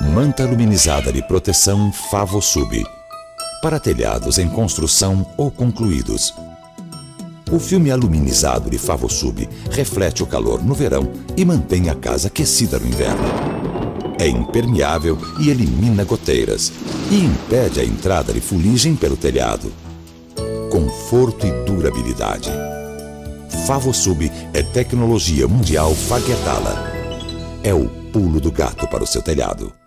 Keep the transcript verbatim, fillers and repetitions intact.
Manta aluminizada de proteção FavoSub, para telhados em construção ou concluídos. O filme aluminizado de FavoSub reflete o calor no verão e mantém a casa aquecida no inverno. É impermeável e elimina goteiras e impede a entrada de fuligem pelo telhado. Conforto e durabilidade. FavoSub é tecnologia mundial Fagerdala. É o pulo do gato para o seu telhado.